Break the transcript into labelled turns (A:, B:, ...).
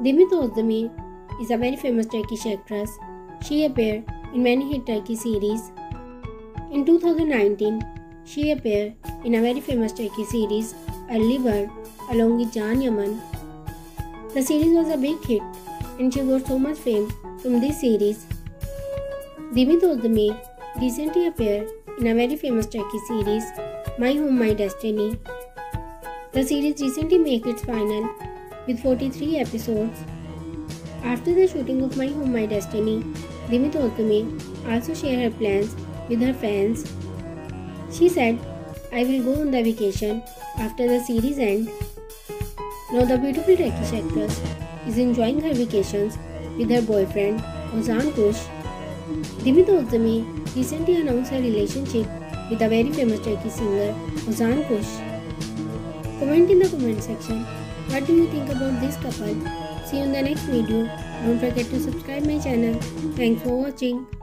A: Demet Özdemir is a very famous Turkish actress. She appeared in many hit Turkish series. In 2019, she appeared in a very famous Turkish series, Early Bird, along with Can Yaman. The series was a big hit and she got so much fame from this series. Demet Özdemir recently appeared in a very famous Turkish series, My Home My Destiny. The series recently made its final with 43 episodes. After the shooting of My Home My Destiny, Demet Özdemir also shared her plans with her fans. She said, "I will go on the vacation after the series ends." Now the beautiful Turkish actress is enjoying her vacations with her boyfriend Ozan Kush. Demet Özdemir recently announced her relationship with a very famous Turkish singer Ozan Kush. Comment in the comment section. What do you think about this couple? See you in the next video. Don't forget to subscribe my channel. Thanks for watching.